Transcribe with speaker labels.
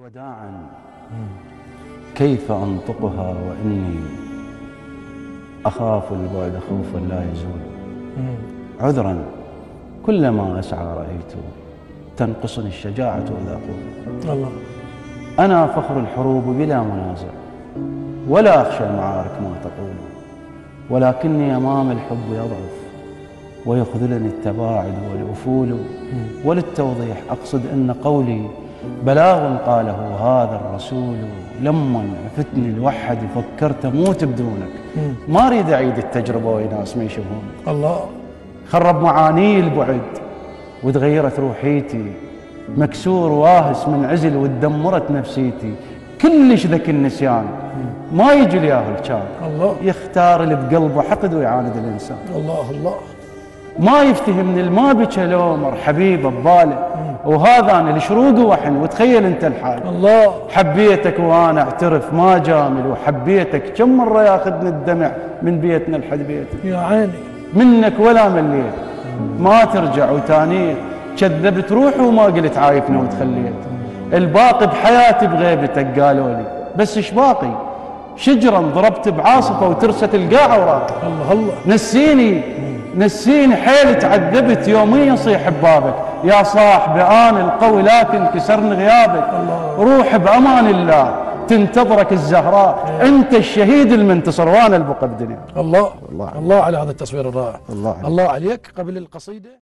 Speaker 1: وداعا كيف أنطقها وإني أخاف البعد خوفا لا يزول. عذرا كلما أسعى رأيت تنقصني الشجاعة إذا قلت.
Speaker 2: الله.
Speaker 1: أنا فخر الحروب بلا منازع ولا أخشى المعارك ما تقول، ولكني أمام الحب يضعف ويخذلني التباعد والأفول. وللتوضيح أقصد أن قولي بلاغ قاله هذا الرسول، لما عفتني الوحد فكرت موت بدونك. ما أريد أعيد التجربة وناس ما يشوفون.
Speaker 2: الله.
Speaker 1: خرب معاني البعد وتغيرت روحيتي، مكسور واهس من عزل وتدمرت نفسيتي. كلش ذاك النسيان ما يجي الياهل كان
Speaker 2: الله.
Speaker 1: يختار اللي بقلبه حقد ويعاند الإنسان.
Speaker 2: الله الله.
Speaker 1: ما يفتهم من الما بكلومر حبيبه بباله، وهذا أنا الشروق وحن. وتخيل أنت الحال،
Speaker 2: الله.
Speaker 1: حبيتك وأنا أعترف ما جامل، وحبيتك كم مرة ياخذني الدمع من بيتنا لحد بيتك.
Speaker 2: يا عيني
Speaker 1: منك ولا مليت، ما ترجع وتانيت، كذبت روحي وما قلت عايفنا وتخليت. الباقي بحياتي بغيبتك قالوا لي، بس ايش باقي؟ شجرا ضربت بعاصفه وترست القاعه وراك.
Speaker 2: الله الله.
Speaker 1: نسيني حيل تعذبت يوميا صيح ببابك يا صاحبي، انا القوي لكن كسرني غيابك. روح بامان الله تنتظرك الزهراء، انت الشهيد المنتصر وانا البقى بدنيا.
Speaker 2: الله الله على هذا التصوير الرائع.
Speaker 1: الله
Speaker 2: الله عليك. قبل القصيده